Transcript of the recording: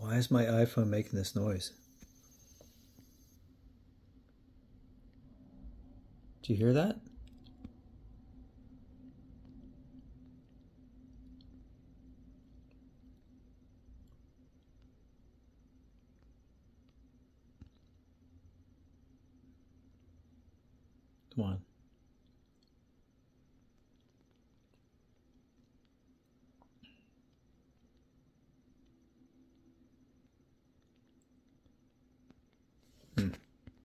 Why is my iPhone making this noise? Do you hear that? Come on.